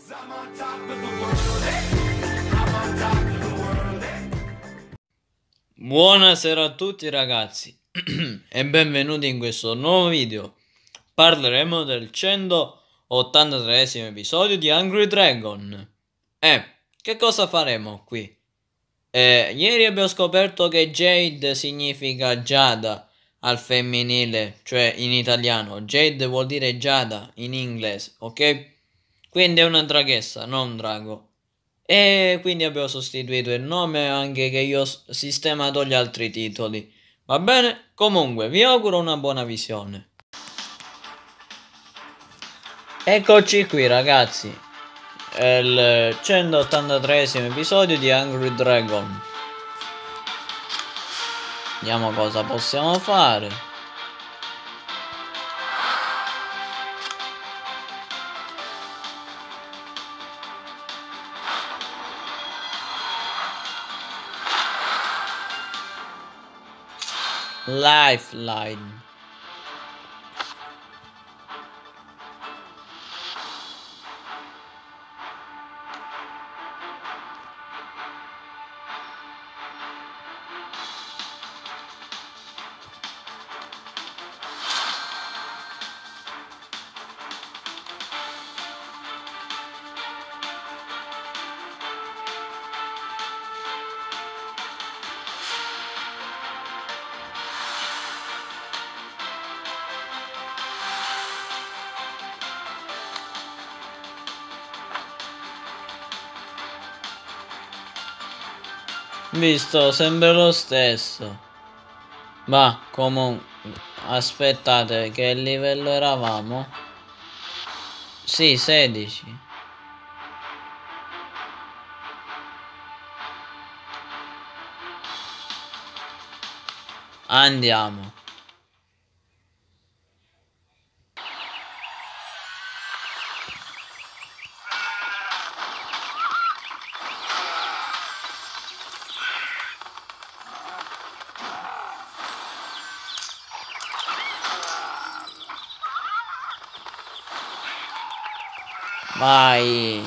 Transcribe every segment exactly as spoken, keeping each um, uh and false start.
Buonasera a tutti ragazzi e benvenuti in questo nuovo video. Parleremo del centottantatreesimo episodio di Hungry Dragon. E che cosa faremo qui? Eh, ieri abbiamo scoperto che Jade significa Giada al femminile, cioè in italiano. Jade vuol dire Giada in inglese, ok? Quindi è una draghessa, non un drago. E quindi abbiamo sostituito il nome, anche che io ho sistemato gli altri titoli. Va bene? Comunque, vi auguro una buona visione. Eccoci qui ragazzi. È il centottantatreesimo episodio di Hungry Dragon. Vediamo cosa possiamo fare. Lifeline. Visto, sempre lo stesso. Ma comunque, aspettate, che livello eravamo? Sì, sedici. Andiamo. Vai.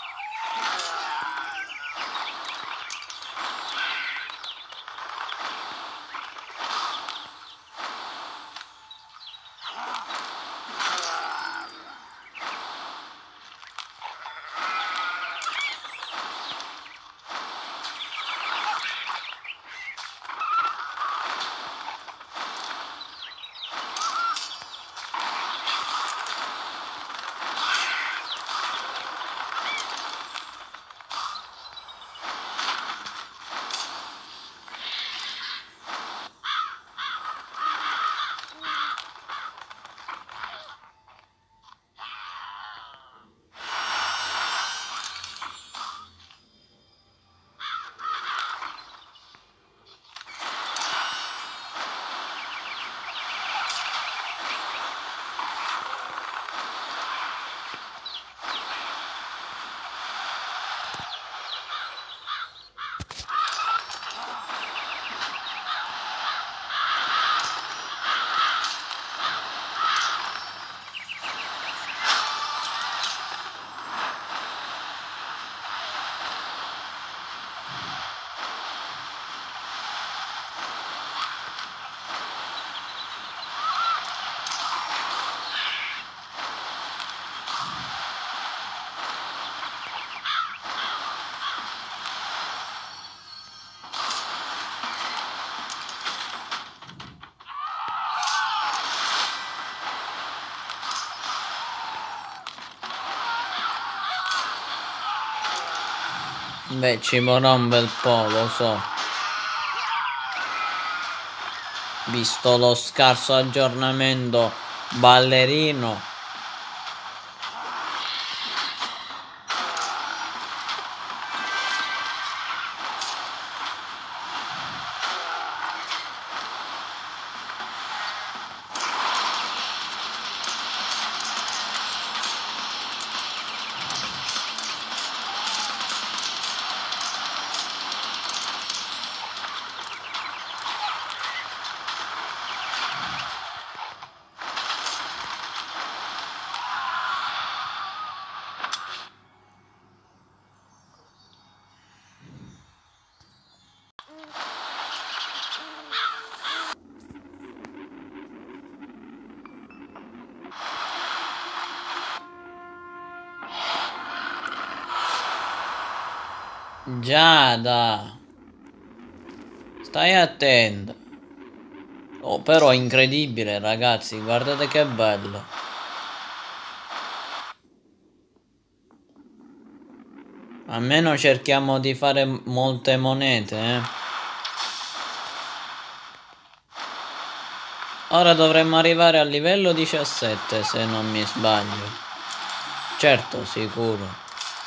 Beh, ci vorrà un bel po', lo so. Visto lo scarso aggiornamento ballerino. Giada, stai attento. Oh, però è incredibile, ragazzi, guardate che bello. Almeno cerchiamo di fare molte monete, eh. Ora dovremmo arrivare al livello diciassette, se non mi sbaglio. Certo, sicuro.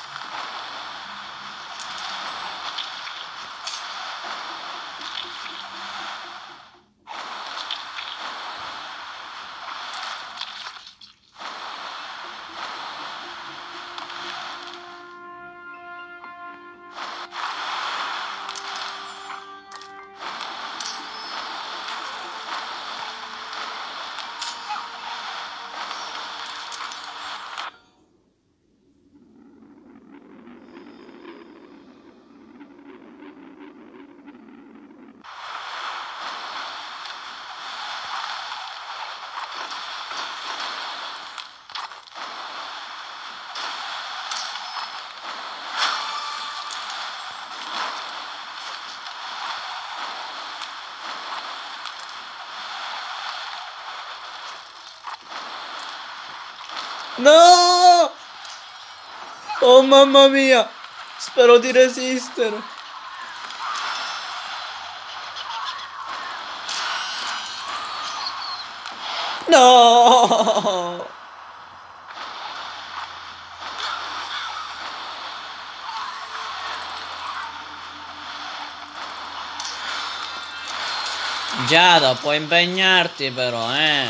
No! Oh mamma mia! Spero di resistere. No! Giada, puoi impegnarti però, eh.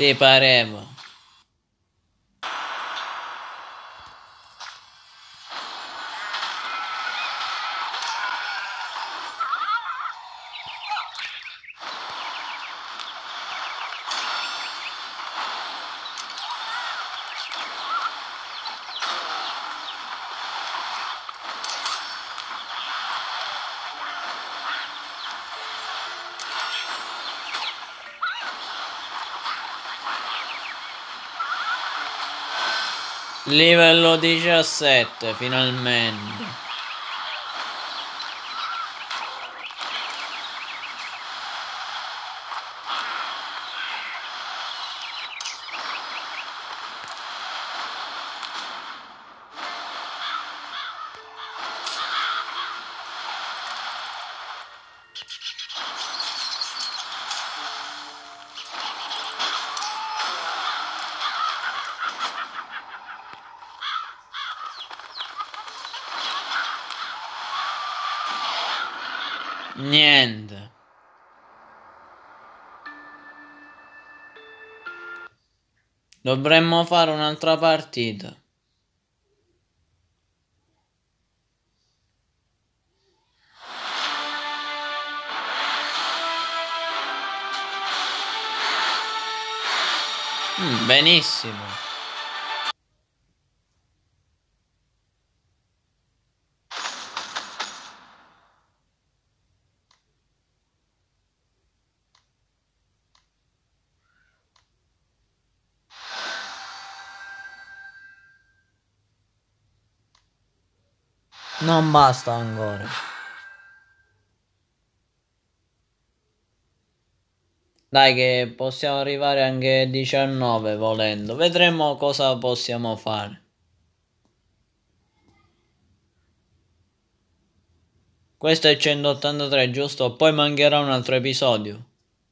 Ti pareva. Livello diciassette, finalmente. Niente. Dovremmo fare un'altra partita. Mm, benissimo. Non basta ancora. Dai che possiamo arrivare anche a diciannove volendo. Vedremo cosa possiamo fare. Questo è centottantatré, giusto? Poi mancherà un altro episodio.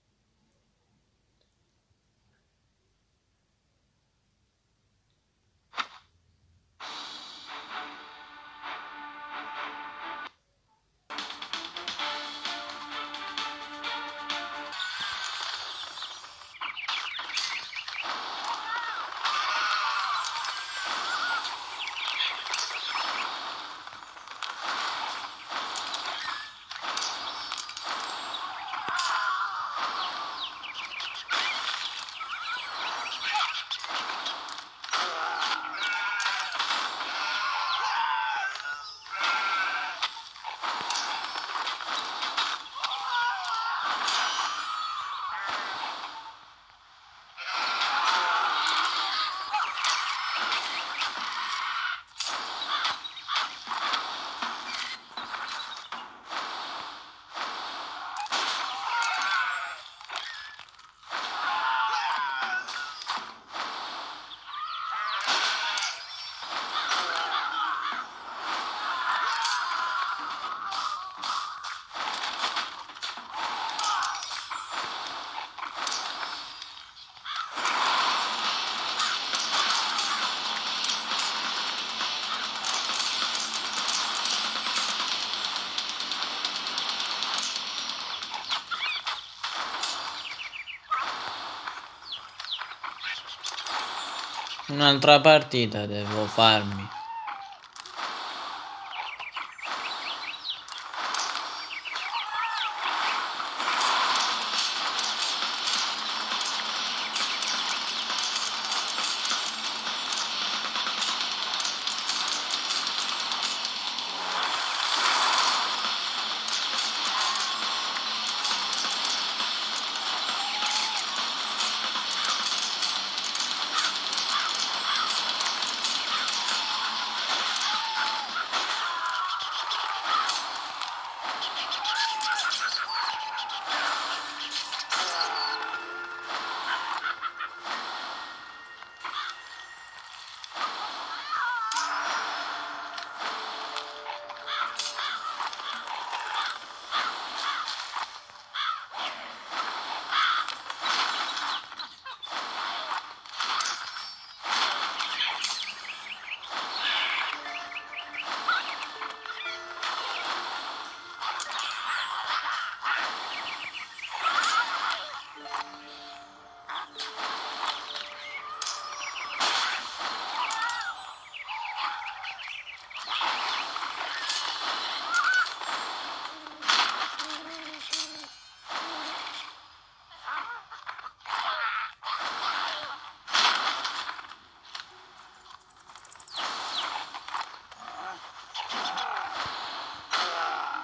Un'altra partita devo farmi.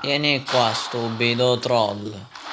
Vieni qua, stupido troll.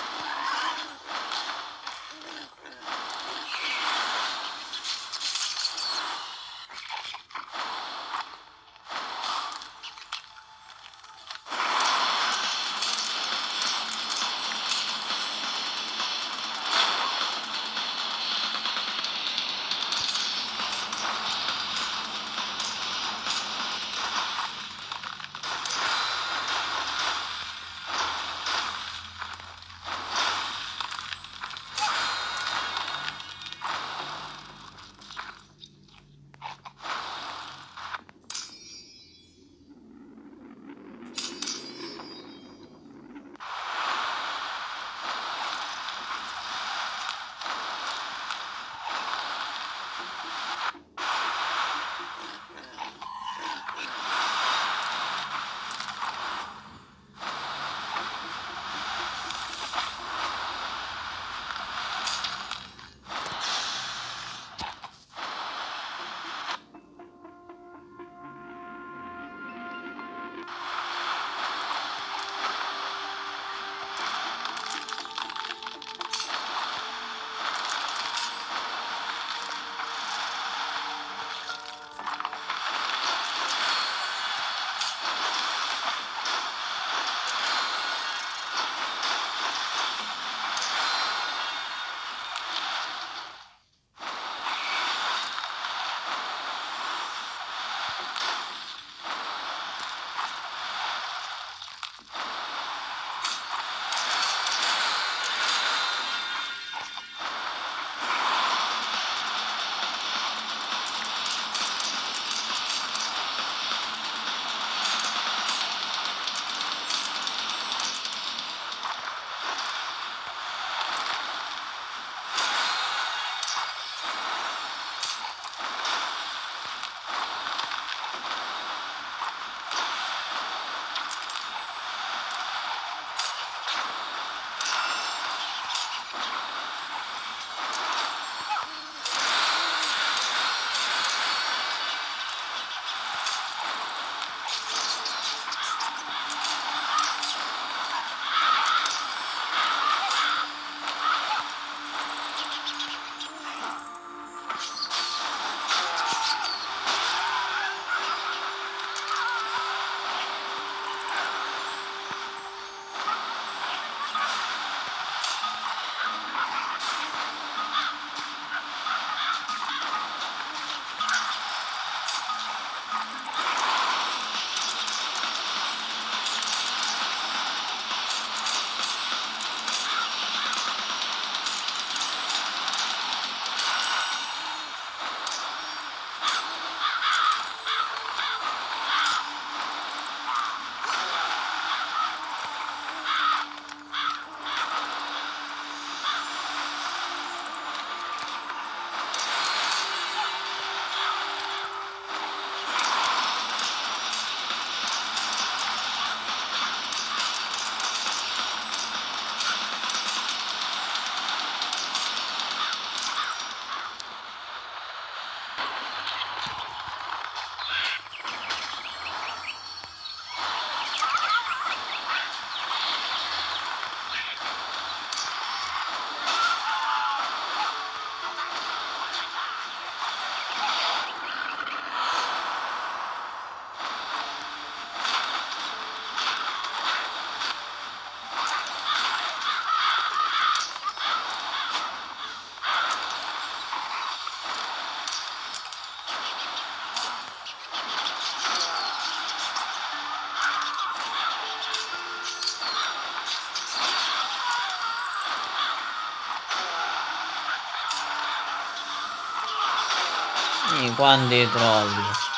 I quanti troll.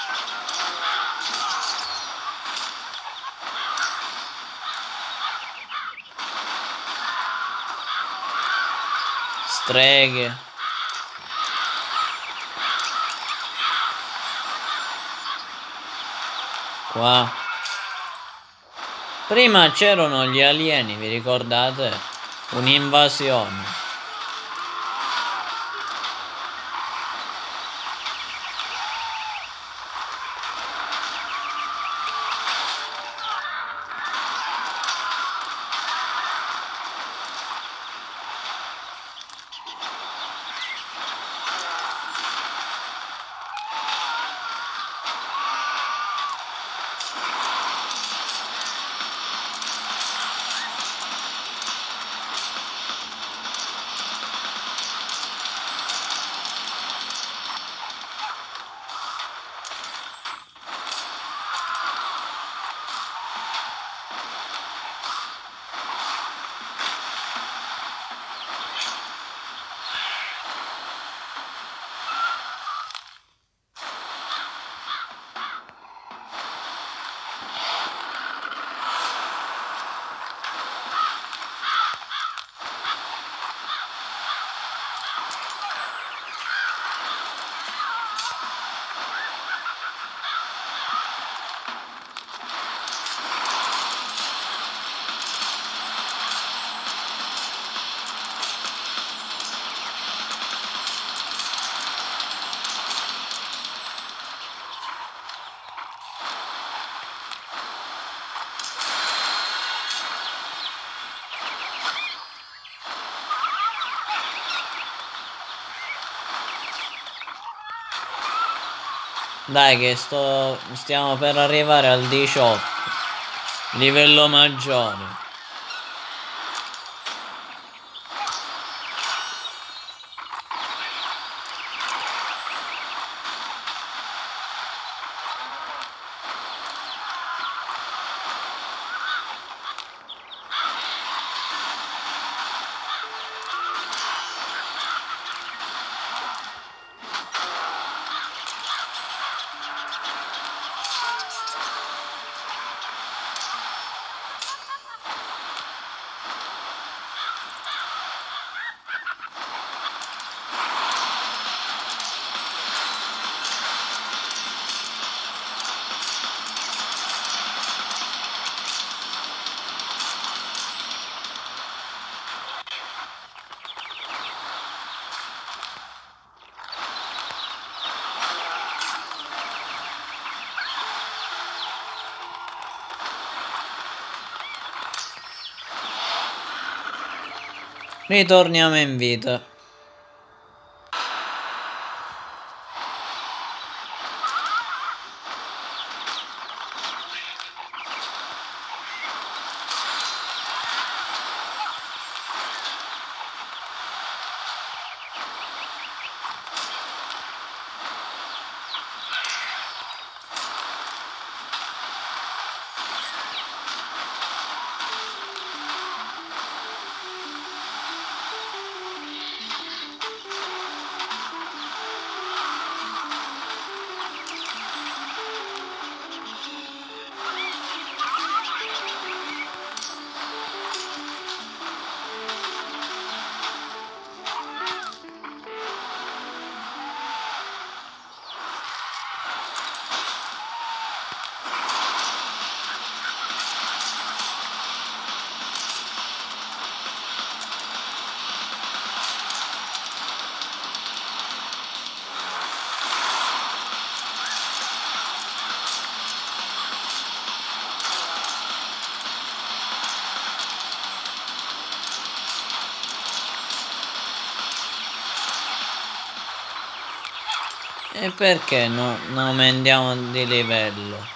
Streghe. Qua. Prima c'erano gli alieni, vi ricordate? Un'invasione. Dai che sto stiamo per arrivare al diciotto. Livello maggiore. Ritorniamo in vita. E perché no, non aumentiamo di livello?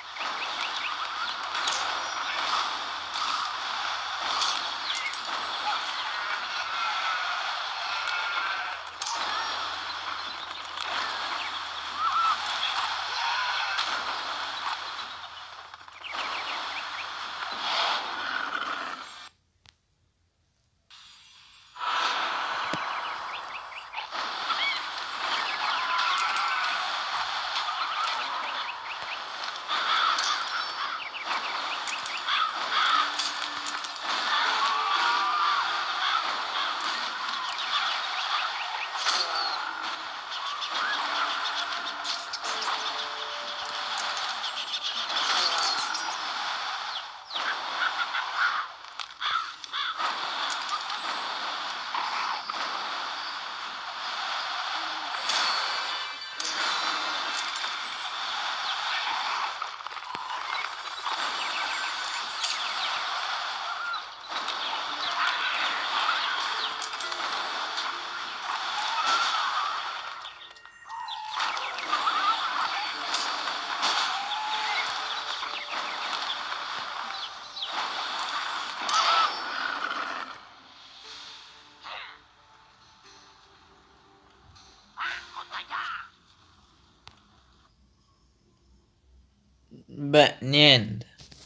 Beh, niente.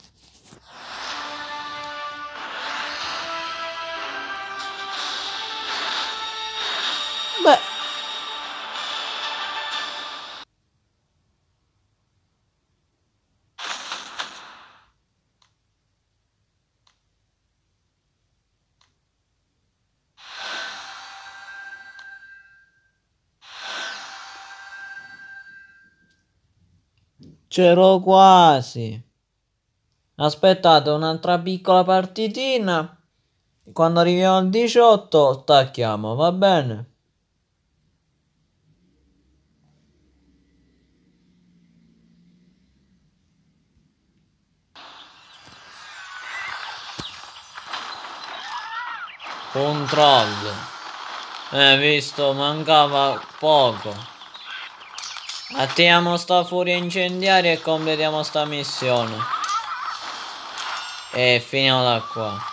Beh. C'ero quasi. Aspettate un'altra piccola partitina. Quando arriviamo al diciotto stacchiamo, va bene? Controllo. Eh, visto, mancava poco. Attiviamo sta furia incendiaria e completiamo sta missione. E finiamola qua.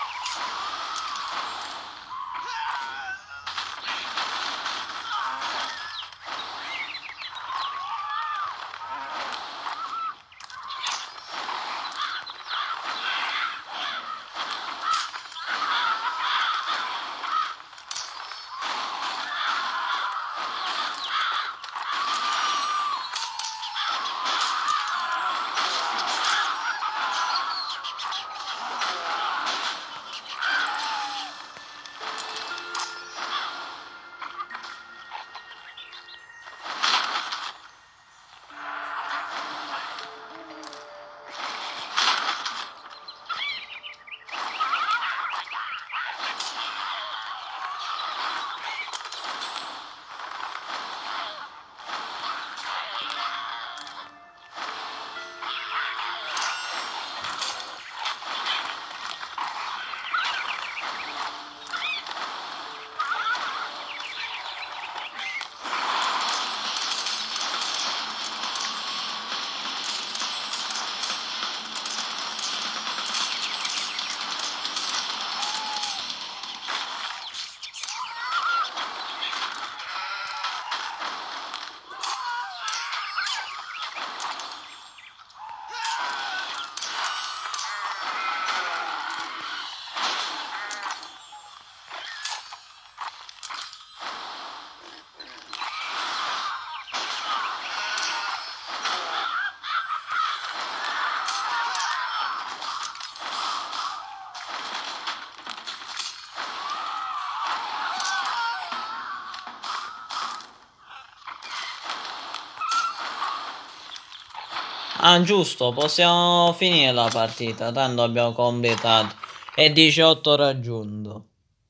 Ah, giusto, possiamo finire la partita, tanto abbiamo completato. E diciotto raggiunto.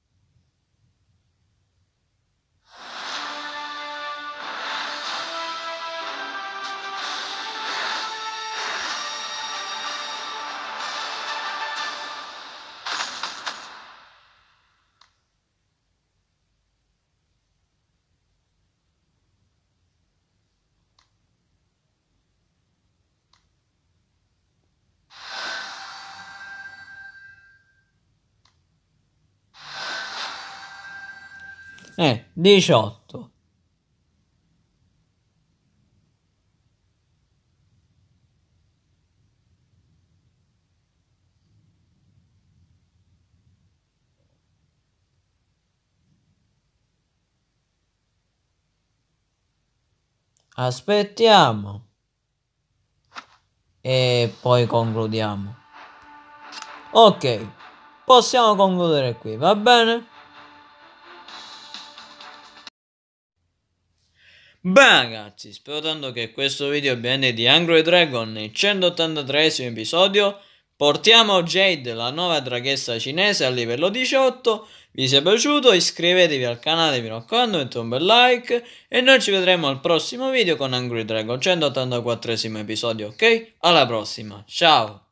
Eh, diciotto. Aspettiamo. E poi concludiamo. Ok, possiamo concludere qui, va bene? Beh ragazzi, spero tanto che questo video ovviamente di Angry Dragon, il centottantatreesimo episodio, portiamo Jade, la nuova draghessa cinese, a livello diciotto. Vi sia piaciuto, iscrivetevi al canale, mi raccomando, mettete un bel like e noi ci vedremo al prossimo video con Angry Dragon, centottantaquattresimo episodio, ok? Alla prossima, ciao!